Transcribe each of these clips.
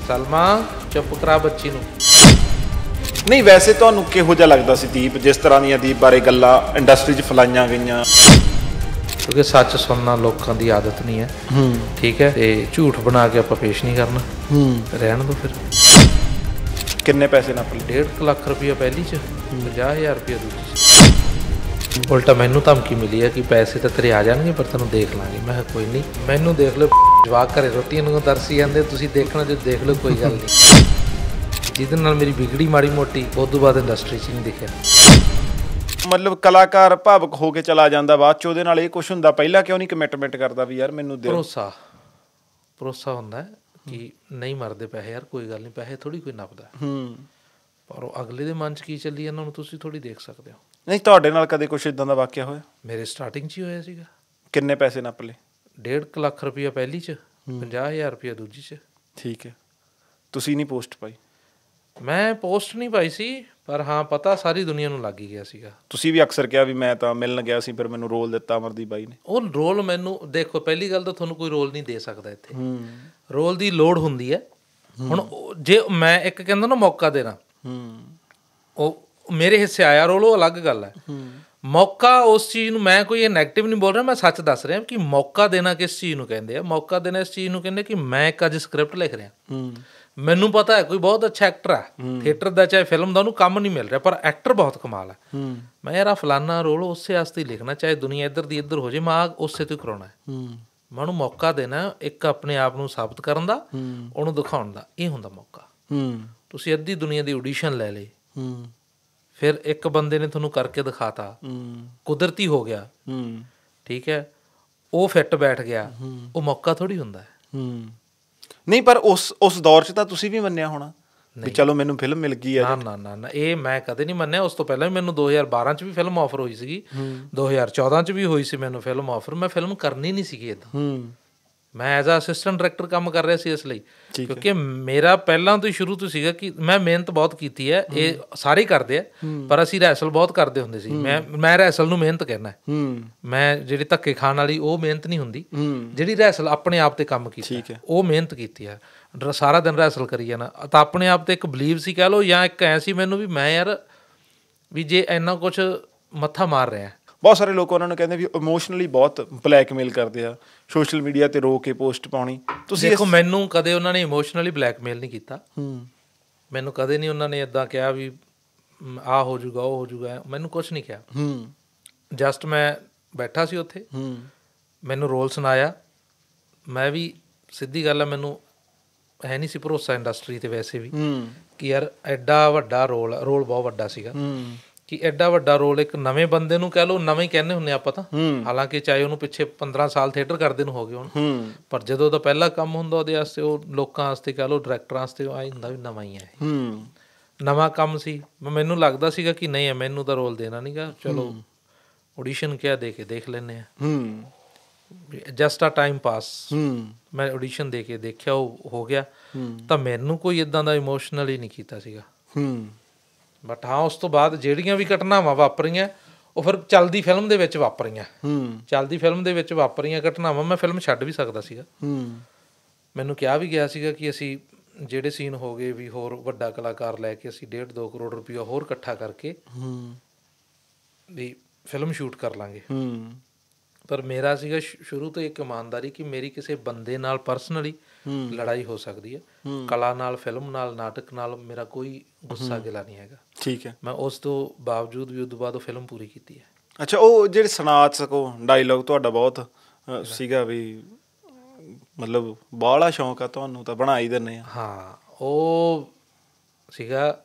ਸਲਮਾ ਚੁੱਪ ਕਰਾ ਬੱਚੀ ਨੂੰ। ਨਹੀਂ ਵੈਸੇ ਤੁਹਾਨੂੰ ਕਿਹੋ ਜਿਹਾ ਲੱਗਦਾ ਸੀ ਦੀਪ, ਜਿਸ ਤਰ੍ਹਾਂ ਦੀਆਂ ਦੀਪ ਬਾਰੇ ਗੱਲਾਂ ਇੰਡਸਟਰੀ 'ਚ ਫੈਲਾਈਆਂ ਗਈਆਂ? ਕਿਉਂਕਿ ਸੱਚ ਸੁਣਨਾ ਲੋਕਾਂ ਦੀ ਆਦਤ ਨਹੀਂ ਹੈ। ਠੀਕ ਹੈ, ਤੇ ਝੂਠ ਬਣਾ ਕੇ ਆਪਾਂ ਪੇਸ਼ ਨਹੀਂ ਕਰਨਾ। ਰਹਿਣ ਦੋ ਫਿਰ। ਕਿੰਨੇ ਪੈਸੇ ਨਾਪ ਲਏ? 1.5 ਲੱਖ ਰੁਪਇਆ ਪਹਿਲੀ 'ਚ, 50,000 ਰੁਪਇਆ ਦੂਜੀ 'ਚ। ਉਲਟਾ ਮੈਨੂੰ ਧਮਕੀ ਮਿਲੀ ਹੈ ਕਿ ਪੈਸੇ ਤਾਂ ਤੇਰੇ ਆ ਜਾਣਗੇ ਪਰ ਤੈਨੂੰ ਦੇਖ ਲਾਂਗੇ। ਮੈਂ ਕਿਹਾ ਕੋਈ ਨਹੀਂ, ਮੈਨੂੰ ਦੇਖ ਲਓ, ਜਵਾਕ ਘਰੇ ਰੋਟੀਆਂ ਨੂੰ ਤਰਸੀ ਜਾਂਦੇ, ਤੁਸੀਂ ਦੇਖਣਾ ਜੇ ਦੇਖ ਲਓ, ਕੋਈ ਗੱਲ ਨਹੀਂ। ਜਿਹਦੇ ਨਾਲ ਮੇਰੀ ਵਿਗੜੀ ਮਾੜੀ ਮੋਟੀ, ਉਸ ਤੋਂ ਬਾਅਦ ਇੰਡਸਟਰੀ 'ਚ ਨਹੀਂ ਦਿਖਿਆ। ਮਤਲਬ ਕਲਾਕਾਰ ਭਾਵਕ ਹੋ ਕੇ ਚਲਾ ਜਾਂਦਾ, ਬਾਅਦ 'ਚ ਉਹਦੇ ਨਾਲ ਇਹ ਕੁਛ ਹੁੰਦਾ, ਪਹਿਲਾਂ ਕਿਉਂ ਨਹੀਂ ਕਮਿਟਮੈਂਟ ਕਰਦਾ ਵੀ ਯਾਰ ਮੈਨੂੰ ਦੇ? ਭਰੋਸਾ ਹੁੰਦਾ ਕਿ ਨਹੀਂ ਮਰਦੇ ਪੈਸੇ, ਯਾਰ ਕੋਈ ਗੱਲ ਨਹੀਂ, ਪੈਸੇ ਥੋੜ੍ਹੀ ਕੋਈ ਨੱਪਦਾ। ਪਰ ਉਹ ਅਗਲੇ ਦੇ ਮਨ 'ਚ ਕੀ ਚੱਲੀ ਜਾਂਦਾ, ਉਹਨੂੰ ਤੁਸੀਂ ਥੋੜ੍ਹੀ ਦੇਖ ਸਕਦੇ ਹੋ। ਨਹੀਂ ਤੁਹਾਡੇ ਨਾਲ ਕਦੇ ਕੁਛ ਇੱਦਾਂ ਦਾ ਵਾਕਿਆ ਹੋਇਆ? ਮੇਰੇ ਸਟਾਰਟਿੰਗ 'ਚ ਹੀ ਹੋਇਆ ਸੀਗਾ। ਕਿੰਨੇ ਪੈਸੇ ਨੱਪ ਲਏ? 1.5 ਲੱਖ ਰੁਪਇਆ ਪਹਿਲੀ 'ਚ, 50,000 ਰੁਪਇਆ ਦੂਜੀ 'ਚ। ਠੀਕ ਹੈ, ਤੁਸੀਂ ਨਹੀਂ ਪੋਸਟ ਪਾਈ? ਮੈਂ ਪੋਸਟ ਨਹੀਂ ਪਾਈ ਸੀ, ਪਰ ਹਾਂ ਪਤਾ ਸਾਰੀ ਦੁਨੀਆ ਨੂੰ ਲੱਗ ਹੀ ਗਿਆ ਸੀਗਾ। ਤੁਸੀਂ ਵੀ ਅਕਸਰ ਕਿਹਾ ਵੀ ਮੈਂ ਤਾਂ ਮਿਲਣ ਗਿਆ ਸੀ, ਫਿਰ ਮੈਨੂੰ ਰੋਲ ਦਿੱਤਾ ਅਮਰਦੀਪ ਬਾਈ ਨੇ। ਉਹ ਰੋਲ ਮੈਨੂੰ, ਦੇਖੋ ਪਹਿਲੀ ਗੱਲ ਤਾਂ ਤੁਹਾਨੂੰ ਕੋਈ ਰੋਲ ਨਹੀਂ ਦੇ ਸਕਦਾ ਇੱਥੇ। ਰੋਲ ਦੀ ਲੋੜ ਹੁੰਦੀ ਹੈ। ਹੁਣ ਜੇ ਮੈਂ ਇੱਕ ਕਹਿੰਦਾ ਨਾ ਮੌਕਾ ਦੇਣਾ, ਉਹ ਮੇਰੇ ਹਿੱਸੇ ਆਇਆ ਰੋਲ, ਉਹ ਅਲੱਗ ਗੱਲ ਹੈ। ਮੌਕਾ ਉਸ ਚੀਜ਼ ਨੂੰ, ਮੈਂ ਕੋਈ ਇਹ ਨੈਗੇਟਿਵ ਨਹੀਂ ਬੋਲ ਰਿਹਾ, ਮੈਂ ਸੱਚ ਦੱਸ ਰਿਹਾ ਕਿ ਮੌਕਾ ਦੇਣਾ ਕਿਸ ਚੀਜ਼ ਨੂੰ ਕਹਿੰਦੇ ਆ। ਮੌਕਾ ਦੇਣਾ ਇਸ ਚੀਜ਼ ਨੂੰ ਕਹਿੰਦੇ ਕਿ ਮੈਂ ਇੱਕ ਅੱਜ ਸਕ੍ਰਿਪਟ ਲਿਖ ਰਿਹਾ, ਮੈਨੂੰ ਪਤਾ ਹੈ ਕੋਈ ਬਹੁਤ ਅੱਛਾ ਐਕਟਰ ਹੈ, ਥੀਏਟਰ ਦਾ ਚਾਹੇ ਫਿਲਮ ਦਾ, ਉਹਨੂੰ ਕੰਮ ਨਹੀਂ ਮਿਲ ਰਿਹਾ, ਪਰ ਐਕਟਰ ਬਹੁਤ ਕਮਾਲ ਹੈ। ਮੈਂ ਯਾਰ ਆ ਫਲਾਨਾ ਰੋਲ ਉਸੇ ਵਾਸਤੇ ਹੀ ਲਿਖਣਾ, ਚਾਹੇ ਦੁਨੀਆ ਇੱਧਰ ਦੀ ਇੱਧਰ ਹੋ ਜਾਏ, ਮੈਂ ਉਸੇ ਤੋਂ ਹੀ ਕਰਾਉਣਾ ਹੈ। ਮੈਂ ਉਹਨੂੰ ਮੌਕਾ ਦੇਣਾ, ਇੱਕ ਆਪਣੇ ਆਪ ਨੂੰ ਸਾਬਤ ਕਰਨ ਦਾ, ਉਹਨੂੰ ਦਿਖਾਉਣ ਦਾ, ਇਹ ਹੁੰਦਾ ਮੌਕਾ। ਤੁਸੀਂ ਅੱਧੀ ਦੁਨੀਆ ਦੀ ਆਡੀਸ਼ਨ ਲੈ ਲਈ, ਫਿਰ ਇੱਕ ਬੰਦੇ ਨੇ ਤੁਹਾਨੂੰ ਕਰਕੇ ਦਿਖਾਤਾ, ਕੁਦਰਤੀ ਹੋ ਗਿਆ, ਠੀਕ ਹੈ, ਉਹ ਫਿੱਟ ਬੈਠ ਗਿਆ, ਉਹ ਮੌਕਾ ਥੋੜ੍ਹੀ ਹੁੰਦਾ ਹੈ। ਨਹੀਂ ਪਰ ਉਸ ਦੌਰ 'ਚ ਤਾਂ ਤੁਸੀਂ ਵੀ ਮੰਨਿਆ ਹੋਣਾ ਵੀ ਚਲੋ ਮੈਨੂੰ ਫਿਲਮ ਮਿਲ ਗਈ ਹੈ। ਨਾ, ਇਹ ਮੈਂ ਕਦੇ ਨਹੀਂ ਮੰਨਿਆ। ਉਸ ਤੋਂ ਪਹਿਲਾਂ ਵੀ ਮੈਨੂੰ 2012 'ਚ ਵੀ ਫਿਲਮ ਆਫਰ ਹੋਈ ਸੀਗੀ, 2014 'ਚ ਵੀ ਹੋਈ ਸੀ ਮੈਨੂੰ ਫਿਲਮ ਆਫਰ। ਮੈਂ ਫਿਲਮ ਕਰਨੀ ਨਹੀਂ ਸੀਗੀ ਇੱਦਾਂ। ਮੈਂ ਐਜ਼ ਅ ਅਸਿਸਟੈਂਟ ਡਾਇਰੈਕਟਰ ਕੰਮ ਕਰ ਰਿਹਾ ਸੀ ਇਸ ਲਈ, ਕਿਉਂਕਿ ਮੇਰਾ ਪਹਿਲਾਂ ਤੋਂ ਹੀ ਸ਼ੁਰੂ ਤੋਂ ਸੀਗਾ ਕਿ ਮੈਂ ਮਿਹਨਤ ਬਹੁਤ ਕੀਤੀ ਹੈ। ਇਹ ਸਾਰੇ ਹੀ ਕਰਦੇ ਆ, ਪਰ ਅਸੀਂ ਰਿਹਰਸਲ ਬਹੁਤ ਕਰਦੇ ਹੁੰਦੇ ਸੀ। ਮੈਂ ਰਿਹਰਸਲ ਨੂੰ ਮਿਹਨਤ ਕਹਿਣਾ। ਮੈਂ ਜਿਹੜੀ ਧੱਕੇ ਖਾਣ ਵਾਲੀ ਉਹ ਮਿਹਨਤ ਨਹੀਂ ਹੁੰਦੀ, ਜਿਹੜੀ ਰਿਹਰਸਲ ਆਪਣੇ ਆਪ ਤੇ ਕੰਮ ਕੀਤੀ, ਉਹ ਮਿਹਨਤ ਕੀਤੀ ਆ। ਸਾਰਾ ਦਿਨ ਰਿਹਰਸਲ ਕਰੀ ਜਾਣਾ, ਤਾਂ ਆਪਣੇ ਆਪ ਤੇ ਇੱਕ ਬਲੀਵ ਸੀ ਕਹਿ ਲਓ, ਜਾਂ ਇੱਕ ਐਂ ਸੀ ਮੈਨੂੰ ਵੀ ਮੈਂ ਯਾਰ ਵੀ ਜੇ ਇੰਨਾ ਕੁਛ ਮੱਥਾ ਮਾਰ ਰਿਹਾ। ਬਹੁਤ ਸਾਰੇ ਲੋਕ ਉਹਨਾਂ ਨੂੰ ਕਹਿੰਦੇ ਵੀ ਇਮੋਸ਼ਨਲੀ ਬਹੁਤ ਬਲੈਕਮੇਲ ਕਰਦੇ ਆ, ਸੋਸ਼ਲ ਮੀਡੀਆ ਤੇ ਰੋ ਕੇ ਪੋਸਟ ਪਾਉਣੀ। ਤੁਸੀਂ ਦੇਖੋ, ਮੈਨੂੰ ਕਦੇ ਉਹਨਾਂ ਨੇ ਇਮੋਸ਼ਨਲੀ ਬਲੈਕਮੇਲ ਨਹੀਂ ਕੀਤਾ। ਮੈਨੂੰ ਕਦੇ ਨਹੀਂ ਉਹਨਾਂ ਨੇ ਇੱਦਾਂ ਕਿਹਾ ਵੀ ਆਹ ਹੋ ਜਾਊਗਾ, ਉਹ ਹੋ ਜਾਊਗਾ, ਮੈਨੂੰ ਕੁਛ ਨਹੀਂ ਕਿਹਾ। ਜਸਟ ਮੈਂ ਬੈਠਾ ਸੀ ਉੱਥੇ, ਮੈਨੂੰ ਰੋਲ ਸੁਣਾਇਆ, ਮੈਂ ਵੀ ਸਿੱਧੀ ਗੱਲ ਹੈ, ਮੈਨੂੰ ਹੈ ਨਹੀਂ ਸੀ ਭਰੋਸਾ ਇੰਡਸਟਰੀ 'ਤੇ ਵੈਸੇ ਵੀ ਕਿ ਯਾਰ ਐਡਾ ਵੱਡਾ ਰੋਲ ਬਹੁਤ ਵੱਡਾ ਸੀਗਾ, ਕਿ ਐਡਾ ਵੱਡਾ ਰੋਲ ਇੱਕ ਨਵੇਂ ਬੰਦੇ ਨੂੰ ਕਹਿ ਲਓ, ਨਵਾਂ ਹੀ ਕਹਿੰਦੇ ਹੁੰਦੇ ਆਪਾਂ ਤਾਂ, ਹਾਲਾਂਕਿ ਚਾਹੇ ਉਹਨੂੰ ਪਿੱਛੇ 15 ਸਾਲ ਥੀਏਟਰ ਕਰਦੇ ਨੂੰ ਹੋ ਗਏ ਹੁਣ, ਪਰ ਜਦੋਂ ਉਹਦਾ ਪਹਿਲਾ ਕੰਮ ਹੁੰਦਾ ਉਹਦੇ ਵਾਸਤੇ, ਉਹ ਲੋਕਾਂ ਵਾਸਤੇ ਕਹਿ ਲਓ, ਡਾਇਰੈਕਟਰਾਂ ਵਾਸਤੇ ਆਏ ਹੁੰਦਾ ਵੀ ਨਵਾਂ ਹੀ ਹੈ, ਨਵਾਂ ਕੰਮ ਸੀ। ਮੈਨੂੰ ਲੱਗਦਾ ਸੀਗਾ ਕਿ ਨਹੀਂ ਹੈ, ਮੈਨੂੰ ਤਾਂ ਰੋਲ ਦੇਣਾ ਨੀਗਾ, ਚਲੋ ਆਡੀਸ਼ਨ ਕਿਹਾ, ਦੇ ਕੇ ਦੇਖ ਲੈਂਦੇ ਹਾਂ, ਜਸਟ ਆ ਟਾਈਮ ਪਾਸ। ਮੈਂ ਆਡੀਸ਼ਨ ਦੇ ਕੇ ਦੇਖਿਆ, ਉਹ ਹੋ ਗਿਆ। ਤਾਂ ਮੈਨੂੰ ਕੋਈ ਇੱਦਾਂ ਦਾ ਇਮੋਸ਼ਨਲੀ ਨਹੀਂ ਕੀਤਾ ਸੀਗਾ। ਬਟ ਹਾਂ, ਉਸ ਤੋਂ ਬਾਅਦ ਜਿਹੜੀਆਂ ਵੀ ਘਟਨਾਵਾਂ ਵਾਪਰੀਆਂ, ਉਹ ਫਿਰ ਚੱਲਦੀ ਫਿਲਮ ਦੇ ਵਿੱਚ ਵਾਪਰੀਆਂ। ਚੱਲਦੀ ਫਿਲਮ ਦੇ ਵਿੱਚ ਵਾਪਰੀਆਂ ਘਟਨਾਵਾਂ ਮੈਂ ਫਿਲਮ ਛੱਡ ਵੀ ਸਕਦਾ ਸੀਗਾ। ਮੈਨੂੰ ਕਿਹਾ ਵੀ ਗਿਆ ਸੀਗਾ ਕਿ ਅਸੀਂ ਜਿਹੜੇ ਸੀਨ ਹੋ ਗਏ ਵੀ ਹੋਰ ਵੱਡਾ ਕਲਾਕਾਰ ਲੈ ਕੇ ਅਸੀਂ 1.5-2 ਕਰੋੜ ਰੁਪਇਆ ਹੋਰ ਇਕੱਠਾ ਕਰਕੇ ਵੀ ਫਿਲਮ ਸ਼ੂਟ ਕਰ ਲਾਂਗੇ। ਪਰ ਮੇਰਾ ਸੀਗਾ ਸ਼ੁਰੂ ਤੋਂ ਇੱਕ ਇਮਾਨਦਾਰੀ ਕਿ ਮੇਰੀ ਕਿਸੇ ਬੰਦੇ ਨਾਲ ਪਰਸਨਲੀ ਲੜਾਈ ਹੋ ਸਕਦੀ ਹੈ, ਕਲਾ ਨਾਲ, ਫਿਲਮ ਨਾਲ, ਨਾਟਕ ਨਾਲ ਮੇਰਾ ਕੋਈ ਗੁੱਸਾ ਗਿਲਾ ਨਹੀਂ ਹੈਗਾ। ਠੀਕ ਹੈ। ਮੈਂ ਉਸ ਤੋਂ ਬਾਵਜੂਦ ਵੀ ਉਦੋਂ ਬਾਅਦ ਉਹ ਫਿਲਮ ਪੂਰੀ ਕੀਤੀ ਹੈ। ਅੱਛਾ, ਉਹ ਜਿਹੜੇ ਸੁਣਾ ਸਕੋ ਡਾਇਲੋਗ ਤੁਹਾਡਾ ਬਹੁਤ ਸੀਗਾ ਵੀ ਮਤਲਬ ਬਾਹਲਾ ਸ਼ੌਂਕ ਆ ਤੁਹਾਨੂੰ ਤਾਂ ਬਣਾ ਹੀ ਦਿੰਦੇ ਆ। ਹਾਂ, ਉਹ ਸੀਗਾ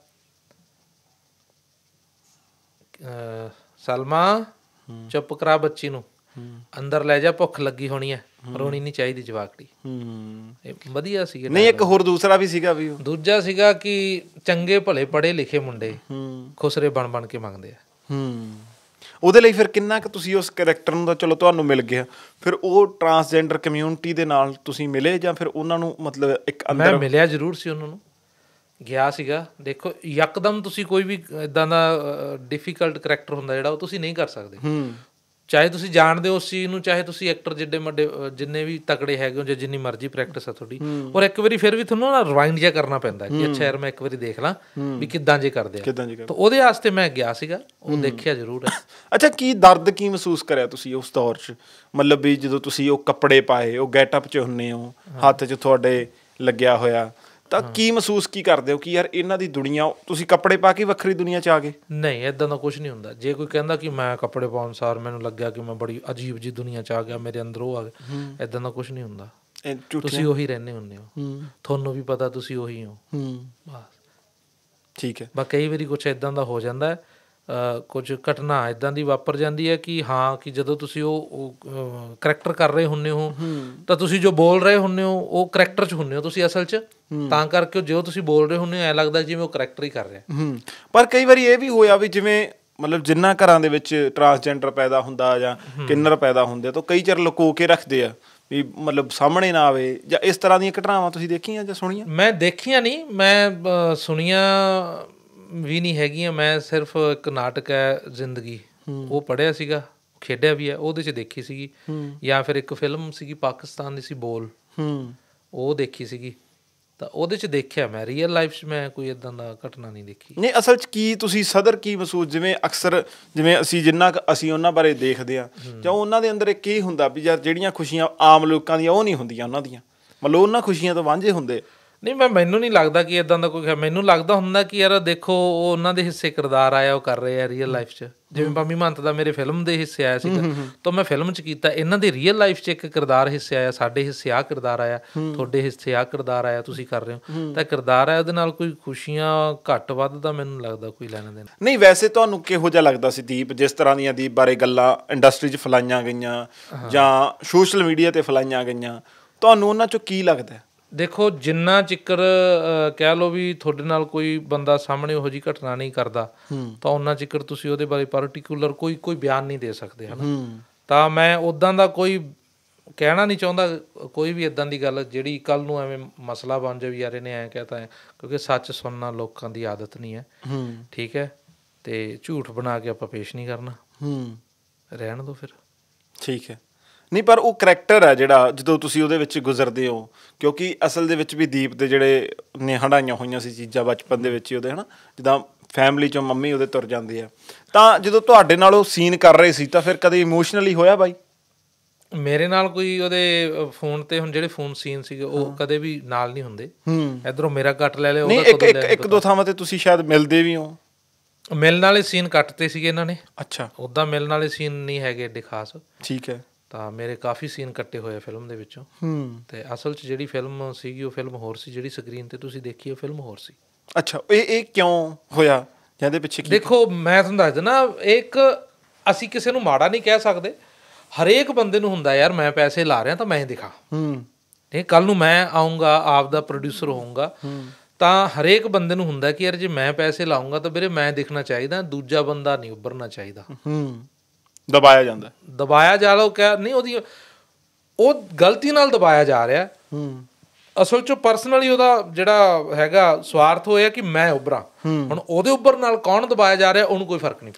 ਸਲਮਾ ਚੁੱਪ ਕਰਾ ਬੱਚੀ ਨੂੰ, ਅੰਦਰ ਲੈ ਜਾ, ਭੁੱਖ ਲੱਗੀ ਹੋਣੀ ਹੈ, ਰੋਣੀ ਨਹੀਂ ਚਾਹੀਦੀ ਜਵਾਕੜੀ। ਵਧੀਆ ਸੀਗਾ। ਨਹੀਂ, ਇੱਕ ਹੋਰ ਦੂਸਰਾ ਵੀ ਸੀਗਾ ਵੀ, ਦੂਜਾ ਸੀਗਾ ਕਿ ਚੰਗੇ ਭਲੇ ਪੜ੍ਹੇ ਲਿਖੇ ਮੁੰਡੇ ਖੁਸਰੇ ਬਣ ਕੇ ਮੰਗਦੇ ਆ। ਉਹਦੇ ਲਈ ਫਿਰ ਕਿੰਨਾ ਕੁ ਤੁਸੀਂ ਉਸ ਕਰੈਕਟਰ ਨੂੰ ਤਾਂ ਚਲੋ ਤੁਹਾਨੂੰ ਮਿਲ ਗਿਆ, ਫਿਰ ਉਹ ਟਰਾਂਸਜੈਂਡਰ ਕਮਿਊਨਿਟੀ ਦੇ ਨਾਲ ਤੁਸੀਂ ਮਿਲੇ ਜਾਂ ਫਿਰ ਉਹਨਾਂ ਨੂੰ ਮਤਲਬ ਇੱਕ ਅੰਦਰ? ਮੈਂ ਮਿਲਿਆ ਜ਼ਰੂਰ ਸੀ ਉਹਨਾਂ ਨੂੰ, ਗਿਆ ਸੀਗਾ। ਦੇਖੋ, ਯਕਦਮ ਤੁਸੀਂ ਕੋਈ ਵੀ ਇੱਦਾਂ ਦਾ ਡਿਫੀਕਲਟ ਕਰੈਕਟਰ ਹੁੰਦਾ ਜਿਹੜਾ, ਉਹ ਤੁਸੀਂ ਨਹੀਂ ਕਰ ਸਕਦੇ। ਚਾਹੇ ਤੁਸੀਂ ਜਾਣਦੇ ਹੋ ਉਸ ਚੀਜ਼ ਨੂੰ, ਚਾਹੇ ਤੁਸੀਂ ਐਕਟਰ ਜਿੱਡੇ ਵੱਡੇ ਜਿੰਨੇ ਵੀ ਤਕੜੇ ਹੈਗੇ ਹੋ ਜਾਂ ਜਿੰਨੀ ਮਰਜ਼ੀ ਪ੍ਰੈਕਟਿਸ ਆ ਤੁਹਾਡੀ, ਔਰ ਇੱਕ ਵਾਰੀ ਫਿਰ ਵੀ ਤੁਹਾਨੂੰ ਨਾ ਰਿਵਾਈਂਡ ਜਿਹਾ ਕਰਨਾ ਪੈਂਦਾ ਕਿ ਅੱਛਾ ਯਾਰ ਮੈਂ ਇੱਕ ਵਾਰੀ ਦੇਖ ਲਾਂ ਵੀ ਕਿੱਦਾਂ ਜੇ ਕਰਦੇ ਆ। ਤਾਂ ਉਹਦੇ ਵਾਸਤੇ ਮੈਂ ਗਿਆ ਸੀਗਾ, ਉਹ ਦੇਖਿਆ ਜ਼ਰੂਰ ਹੈ। ਅੱਛਾ, ਕੀ ਦਰਦ ਕੀ ਮਹਿਸੂਸ ਕਰਿਆ ਤੁਸੀਂ ਉਸ ਦੌਰ 'ਚ? ਮਤਲਬ ਵੀ ਜਦੋਂ ਤੁਸੀਂ ਉਹ ਕੱਪੜੇ ਪਾਏ, ਉਹ ਗੈਟਅਪ 'ਚ ਹੁੰਦੇ ਹੋ, ਹੱਥ 'ਚ ਤੁਹਾਡੇ ਲੱਗਿਆ ਹੋਇਆ, ਤਾਂ ਕੀ ਮਹਿਸੂਸ ਕੀ ਕਰਦੇ ਹੋ ਕਿ ਯਾਰ ਇਹਨਾਂ ਦੀ ਦੁਨੀਆ, ਤੁਸੀਂ ਕੱਪੜੇ ਪਾ ਕੇ ਵੱਖਰੀ ਦੁਨੀਆ 'ਚ ਆ ਗਏ? ਨਹੀਂ, ਇੱਦਾਂ ਦਾ ਕੁਝ ਨਹੀਂ ਹੁੰਦਾ। ਜੇ ਕੋਈ ਕਹਿੰਦਾ ਕਿ ਮੈਂ ਕੱਪੜੇ ਪਾਉਣ ਸਾਰ ਮੈਨੂੰ ਲੱਗਿਆ ਕਿ ਮੈਂ ਬੜੀ ਅਜੀਬ ਜੀ ਦੁਨੀਆ 'ਚ ਆ ਗਿਆ, ਮੇਰੇ ਅੰਦਰ ਉਹ ਆ ਗਿਆ, ਇੱਦਾਂ ਦਾ ਕੁਝ ਨਹੀਂ ਹੁੰਦਾ। ਤੁਸੀਂ ਉਹੀ ਰਹਿੰਦੇ ਹੁੰਦੇ ਹੋ, ਤੁਹਾਨੂੰ ਵੀ ਪਤਾ ਤੁਸੀਂ ਉਹੀ ਹੋ, ਬਸ। ਠੀਕ ਹੈ। ਬਸ ਕਈ ਵਾਰੀ ਕੁਛ ਇੱਦਾਂ ਦਾ ਹੋ ਜਾਂਦਾ, ਕੁਝ ਘਟਨਾ ਇੱਦਾਂ ਦੀ ਵਾਪਰ ਜਾਂਦੀ ਹੈ ਕਿ ਹਾਂ, ਕਿ ਜਦੋਂ ਤੁਸੀਂ ਉਹ ਕਰੈਕਟਰ ਕਰ ਰਹੇ ਹੁੰਦੇ ਹੋ ਤਾਂ ਤੁਸੀਂ ਜੋ ਬੋਲ ਰਹੇ ਹੁੰਦੇ ਹੋ ਉਹ ਕਰੈਕਟਰ 'ਚ ਹੁੰਦੇ ਹੋ ਤੁਸੀਂ ਅਸਲ 'ਚ, ਤਾਂ ਕਰਕੇ ਜੋ ਤੁਸੀਂ ਬੋਲ ਰਹੇ ਹੁੰਦੇ ਹੋ ਐਂ ਲੱਗਦਾ ਜਿਵੇਂ ਉਹ ਕਰੈਕਟਰ ਹੀ ਕਰ ਰਿਹਾ। ਪਰ ਕਈ ਵਾਰੀ ਇਹ ਵੀ ਹੋਇਆ ਵੀ ਜਿਵੇਂ ਮਤਲਬ ਜਿੰਨਾ ਘਰਾਂ ਦੇ ਵਿੱਚ ਟਰਾਂਸਜੈਂਡਰ ਪੈਦਾ ਹੁੰਦਾ ਜਾਂ ਕਿੰਨਰ ਪੈਦਾ ਹੁੰਦੇ ਤਾਂ ਕਈ ਚਿਰ ਲੁਕੋ ਕੇ ਰੱਖਦੇ ਆ ਵੀ ਮਤਲਬ ਸਾਹਮਣੇ ਨਾ ਆਵੇ, ਜਾਂ ਇਸ ਤਰ੍ਹਾਂ ਦੀਆਂ ਘਟਨਾਵਾਂ ਤੁਸੀਂ ਦੇਖੀਆਂ ਜਾਂ ਸੁਣੀਆਂ? ਮੈਂ ਦੇਖੀਆਂ ਨਹੀਂ, ਮੈਂ ਸੁਣੀਆਂ ਵੀ ਨਹੀਂ ਹੈਗੀਆਂ। ਮੈਂ ਸਿਰਫ ਇੱਕ ਨਾਟਕ ਹੈ ਜ਼ਿੰਦਗੀ, ਉਹ ਪੜ੍ਹਿਆ ਸੀਗਾ, ਖੇਡਿਆ ਵੀ ਹੈ, ਉਹਦੇ 'ਚ ਦੇਖੀ ਸੀਗੀ। ਜਾਂ ਫਿਰ ਇੱਕ ਫਿਲਮ ਸੀਗੀ ਪਾਕਿਸਤਾਨ ਦੀ ਸੀ ਬੋਲ, ਉਹ ਦੇਖੀ ਸੀਗੀ, ਤਾਂ ਉਹਦੇ 'ਚ ਦੇਖਿਆ। ਮੈਂ ਰੀਅਲ ਲਾਈਫ 'ਚ ਮੈਂ ਕੋਈ ਇੱਦਾਂ ਦਾ ਘਟਨਾ ਨਹੀਂ ਦੇਖੀ। ਨਹੀਂ, ਅਸਲ 'ਚ ਕੀ ਤੁਸੀਂ ਸਦਰ ਕੀ ਮਹਿਸੂਸ, ਜਿਵੇਂ ਅਕਸਰ ਜਿਵੇਂ ਅਸੀਂ ਜਿੰਨਾ ਕੁ ਅਸੀਂ ਉਹਨਾਂ ਬਾਰੇ ਦੇਖਦੇ ਹਾਂ ਜਾਂ ਉਹਨਾਂ ਦੇ ਅੰਦਰ ਇੱਕ ਇਹ ਹੁੰਦਾ ਵੀ ਯਾਰ ਜਿਹੜੀਆਂ ਖੁਸ਼ੀਆਂ ਆਮ ਲੋਕਾਂ ਦੀਆਂ ਉਹ ਨਹੀਂ ਹੁੰਦੀਆਂ ਉਹਨਾਂ ਦੀਆਂ, ਮਤਲਬ ਉਹਨਾਂ ਖੁਸ਼ੀਆਂ ਤੋਂ ਵਾਂਝੇ ਹੁੰਦੇ। ਨਹੀਂ, ਮੈਨੂੰ ਨਹੀਂ ਲੱਗਦਾ ਕਿ ਇੱਦਾਂ ਦਾ ਕੋਈ, ਮੈਨੂੰ ਲੱਗਦਾ ਹੁੰਦਾ ਕਿ ਯਾਰ ਦੇਖੋ ਉਹ ਉਹਨਾਂ ਦੇ ਹਿੱਸੇ ਕਿਰਦਾਰ ਆਇਆ ਉਹ ਕਰ ਰਹੇ ਆ ਰੀਅਲ ਲਾਈਫ 'ਚ। ਜਿਵੇਂ ਪੰਮੀ ਮਹੰਤ ਦਾ ਮੇਰੇ ਫਿਲਮ ਦੇ ਹਿੱਸੇ ਆਇਆ ਸੀਗਾ ਤਾਂ ਮੈਂ ਫਿਲਮ 'ਚ ਕੀਤਾ, ਇਹਨਾਂ ਦੇ ਰੀਅਲ ਲਾਈਫ 'ਚ ਇੱਕ ਕਿਰਦਾਰ ਹਿੱਸੇ ਆਇਆ, ਸਾਡੇ ਹਿੱਸੇ ਆਹ ਕਿਰਦਾਰ ਆਇਆ, ਤੁਹਾਡੇ ਹਿੱਸੇ ਆਹ ਕਿਰਦਾਰ ਆਇਆ, ਤੁਸੀਂ ਕਰ ਰਹੇ ਹੋ ਤਾਂ ਕਿਰਦਾਰ ਹੈ, ਉਹਦੇ ਨਾਲ ਕੋਈ ਖੁਸ਼ੀਆਂ ਘੱਟ ਵੱਧ ਦਾ ਮੈਨੂੰ ਲੱਗਦਾ ਕੋਈ ਲੈਣਾ ਦੇਣਾ ਨਹੀਂ। ਵੈਸੇ ਤੁਹਾਨੂੰ ਕਿਹੋ ਜਿਹਾ ਲੱਗਦਾ ਸੀ ਦੀਪ, ਜਿਸ ਤਰ੍ਹਾਂ ਦੀਆਂ ਦੀਪ ਬਾਰੇ ਗੱਲਾਂ ਇੰਡਸਟਰੀ 'ਚ ਫੈਲਾਈਆਂ ਗਈਆਂ ਜਾਂ ਸੋਸ਼ਲ ਮੀਡੀਆ 'ਤੇ ਫੈਲਾਈਆਂ ਗਈਆਂ, ਤੁਹਾਨੂੰ ਉਹਨਾਂ 'ਚੋਂ ਕੀ ਲੱਗਦਾ? ਦੇਖੋ, ਜਿੰਨਾ ਚਿਕਰ ਕਹਿ ਲਓ ਵੀ ਤੁਹਾਡੇ ਨਾਲ ਕੋਈ ਬੰਦਾ ਸਾਹਮਣੇ ਉਹੋ ਜਿਹੀ ਘਟਨਾ ਨਹੀਂ ਕਰਦਾ ਤਾਂ ਉਹਨਾਂ ਚਿਕਰ ਤੁਸੀਂ ਉਹਦੇ ਬਾਰੇ ਪਾਰਟੀਕੂਲਰ ਕੋਈ ਬਿਆਨ ਨਹੀਂ ਦੇ ਸਕਦੇ, ਹੈ ਨਾ। ਤਾਂ ਮੈਂ ਉੱਦਾਂ ਦਾ ਕੋਈ ਕਹਿਣਾ ਨਹੀਂ ਚਾਹੁੰਦਾ, ਕੋਈ ਵੀ ਇੱਦਾਂ ਦੀ ਗੱਲ ਜਿਹੜੀ ਕੱਲ੍ਹ ਨੂੰ ਐਵੇਂ ਮਸਲਾ ਬਣ ਜਾਵੇ ਯਾਰ ਇਹਨੇ ਐਂ ਕਹਿਤਾ, ਕਿਉਂਕਿ ਸੱਚ ਸੁਣਨਾ ਲੋਕਾਂ ਦੀ ਆਦਤ ਨਹੀਂ ਹੈ, ਠੀਕ ਹੈ, ਅਤੇ ਝੂਠ ਬਣਾ ਕੇ ਆਪਾਂ ਪੇਸ਼ ਨਹੀਂ ਕਰਨਾ, ਰਹਿਣ ਦਿਓ ਫਿਰ। ਠੀਕ ਹੈ। ਨਹੀਂ, ਪਰ ਉਹ ਕਰੈਕਟਰ ਹੈ ਜਿਹੜਾ ਜਦੋਂ ਤੁਸੀਂ ਉਹਦੇ ਵਿੱਚ ਗੁਜ਼ਰਦੇ ਹੋ, ਕਿਉਂਕਿ ਅਸਲ ਦੇ ਵਿੱਚ ਵੀ ਦੀਪ ਦੇ ਜਿਹੜੇ ਨੇ ਹੰਢਾਈਆਂ ਹੋਈਆਂ ਸੀ ਚੀਜ਼ਾਂ ਬਚਪਨ ਦੇ ਵਿੱਚ ਹੀ ਉਹਦੇ, ਹੈ ਨਾ, ਜਿੱਦਾਂ ਫੈਮਿਲੀ 'ਚੋਂ ਮੰਮੀ ਉਹਦੇ ਤੁਰ ਜਾਂਦੇ ਆ, ਤਾਂ ਜਦੋਂ ਤੁਹਾਡੇ ਨਾਲ ਉਹ ਸੀਨ ਕਰ ਰਹੇ ਸੀ ਤਾਂ ਫਿਰ ਕਦੇ ਇਮੋਸ਼ਨਲੀ ਹੋਇਆ ਬਾਈ? ਮੇਰੇ ਨਾਲ ਕੋਈ ਉਹਦੇ ਫੋਨ ਤੇ ਹੁਣ ਜਿਹੜੇ ਫੋਨ ਸੀਨ ਸੀਗੇ ਉਹ ਕਦੇ ਵੀ ਨਾਲ ਨਹੀਂ ਹੁੰਦੇ, ਇੱਧਰੋਂ ਮੇਰਾ ਕੱਟ ਲੈ ਲਿਆ। ਨਹੀਂ, ਇੱਕ ਦੋ ਥਾਵਾਂ ਤੇ ਤੁਸੀਂ ਸ਼ਾਇਦ ਮਿਲਦੇ ਵੀ ਹੋ। ਮਿਲਣ ਵਾਲੇ ਸੀਨ ਕੱਟਤੇ ਸੀਗੇ ਇਹਨਾਂ ਨੇ। ਅੱਛਾ। ਉੱਦਾਂ ਮਿਲਣ ਵਾਲੇ ਸੀਨ ਨਹੀਂ ਹੈਗੇ ਏਡੇ ਖਾਸ। ਠੀਕ ਹੈ। ਤਾਂ ਮੇਰੇ ਕਾਫੀ ਸੀਨ ਕੱਟੇ ਹੋਏ ਆ ਫਿਲਮ ਦੇ ਵਿੱਚੋਂ, ਤੇ ਅਸਲ 'ਚ ਜਿਹੜੀ ਫਿਲਮ ਸੀਗੀ ਉਹ ਫਿਲਮ ਹੋਰ ਸੀ, ਜਿਹੜੀ ਸਕਰੀਨ ਤੇ ਤੁਸੀਂ ਦੇਖੀ ਉਹ ਫਿਲਮ ਹੋਰ ਸੀ। ਅੱਛਾ, ਇਹ ਕਿਉਂ ਹੋਇਆ, ਜਿਹਦੇ ਪਿੱਛੇ? ਦੇਖੋ, ਮੈਂ ਤੁਹਾਨੂੰ ਦੱਸ ਦਿੰਦਾ, ਇੱਕ ਅਸੀਂ ਕਿਸੇ ਨੂੰ ਮਾੜਾ ਨਹੀਂ ਕਹਿ ਸਕਦੇ, ਹਰੇਕ ਬੰਦੇ ਨੂੰ ਹੁੰਦਾ ਯਾਰ ਮੈਂ ਪੈਸੇ ਲਾ ਰਿਹਾ ਤਾਂ ਮੈਂ ਦਿਖਾ, ਨਹੀਂ ਕੱਲ੍ਹ ਨੂੰ ਮੈਂ ਆਊਂਗਾ ਆਪ ਦਾ ਪ੍ਰੋਡਿਊਸਰ ਹੋਊਂਗਾ ਤਾਂ ਹਰੇਕ ਬੰਦੇ ਨੂੰ ਹੁੰਦਾ ਕਿ ਯਾਰ ਜੇ ਮੈਂ ਪੈਸੇ ਲਾਊਂਗਾ ਤਾਂ ਵੀਰੇ ਮੈਂ ਦਿਖਣਾ ਚਾਹੀਦਾ, ਦੂਜਾ ਬੰਦਾ ਨਹੀਂ ਉੱਭਰਨਾ ਚਾਹੀਦਾ। ਦਬਾਇਆ ਜਾ ਲਓ, ਕਹਿ ਨਹੀਂ, ਉਹਦੀ ਉਹ ਗਲਤੀ ਨਾਲ ਦਬਾਇਆ ਜਾ ਰਿਹਾ। ਅਸਲ 'ਚ ਪਰਸਨਲੀ ਉਹਦਾ ਜਿਹੜਾ ਹੈਗਾ ਸਵਾਰਥ ਹੋਇਆ ਕਿ ਮੈਂ ਉੱਭਰਾਂ। ਹੁਣ ਉਹਦੇ ਉੱਭਰ ਨਾਲ ਕੌਣ ਦਬਾਇਆ ਜਾ ਰਿਹਾ ਉਹਨੂੰ ਕੋਈ ਫਰਕ ਨਹੀਂ।